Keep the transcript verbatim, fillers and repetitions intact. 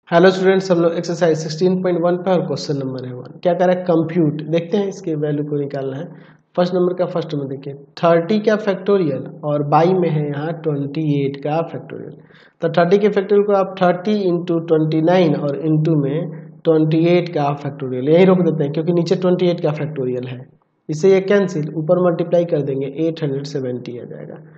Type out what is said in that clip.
Hello students, हम लोग exercise sixteen point one पे और क्वेश्चन नंबर है वन। क्या कर रहा है? कंप्यूट। देखते हैं इसके वैल्यू को निकालना है। फर्स्ट नंबर का फर्स्ट में देखिए, थर्टी का फैक्टोरियल और बाई में है यहाँ ट्वेंटी एट का फैक्टोरियल। तो थर्टी के फैक्टोरियल को आप थर्टी इंटू ट्वेंटी नाइन और इंटू में ट्वेंटी एट का फैक्टोरियल यही रोक देते हैं, क्योंकि नीचे ट्वेंटी एट का फैक्टोरियल है। इससे ये कैंसिल, ऊपर मल्टीप्लाई कर देंगे, एट हंड्रेड सेवेंटी आ जाएगा।